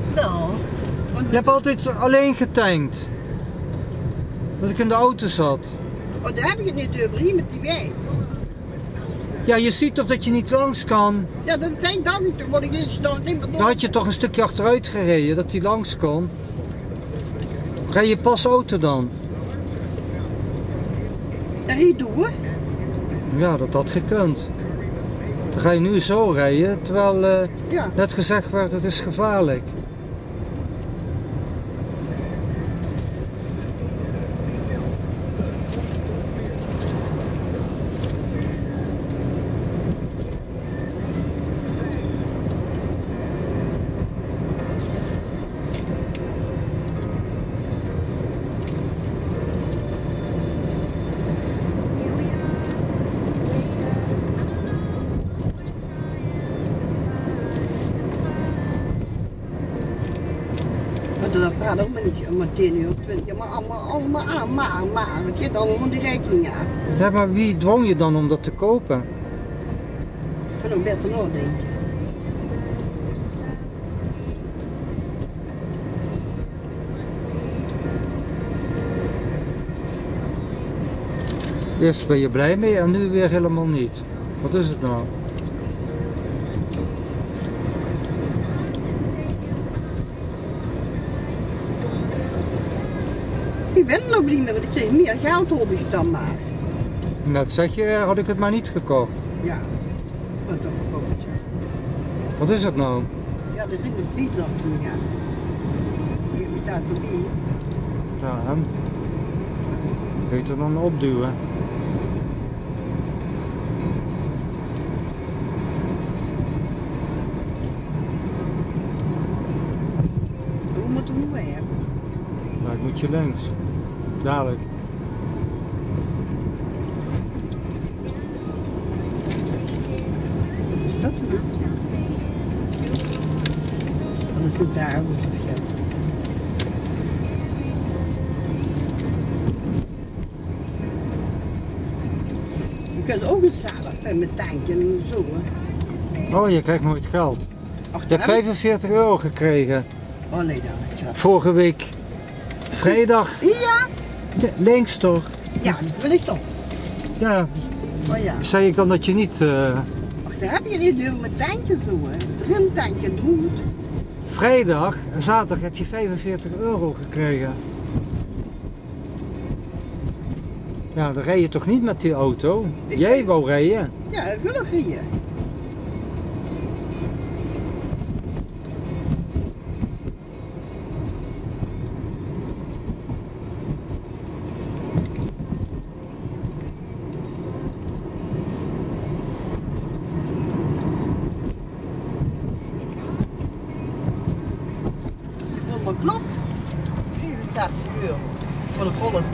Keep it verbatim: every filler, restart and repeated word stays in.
Nou. Je hebt altijd alleen getankt. Dat ik in de auto zat. Oh, daar heb ik het niet over, hier met die wijk. Ja, je ziet toch dat je niet langs kan? Ja, dat denk dat niet, dan word ik eens nog niet meer door. Dan had je toch een stukje achteruit gereden, dat hij langs kon. Rij je pas auto dan? En hier doen. Ja, dat had gekund. Dan ga je nu zo rijden, terwijl uh, Ja. net gezegd werd het is gevaarlijk. Dat praat ook maar niet om tien uur, twintig, maar allemaal, allemaal aan, maar, maar, het zit allemaal die rekening aan. Ja, maar wie dwong je dan om dat te kopen? Ik kan ook beter nadenken. Eerst ben je blij mee en nu weer helemaal niet. Wat is het nou? Ik ben er nog blij mee, want ik kreeg meer geld op ik dan maar. Dat zeg je, had ik het maar niet gekocht. Ja, wat toch verkocht, ja. Wat is het nou? Ja, dat is een lied dat toen, ja. Ik heb me daar voorbij. Ja, hem. Beter dan opduwen. Hoe moeten we nu weer? Nou, ik moet je links. Dadelijk. Wat is dat dan? Dat is een daar. Je kunt ook eens zalig met tankje en zo. Hè. Oh, je krijgt nooit geld. Ach, Je hebt daar heb ik- vijfenveertig euro gekregen. Oh nee, daar is wat. Vorige week. Vrijdag. Ja, Ja, links toch? ja, dat wil ik toch. Ja, Oh ja. zei ik dan dat je niet... Uh, Ach, daar heb je niet door met tankje zo, hè. Erin tankje doen. vrijdag en zaterdag heb je vijfenveertig euro gekregen. Ja, dan rij je toch niet met die auto? Ik Jij rij- wou rijden. Ja, ik wil nog hier. Knop. vierenzestig euro voor de volle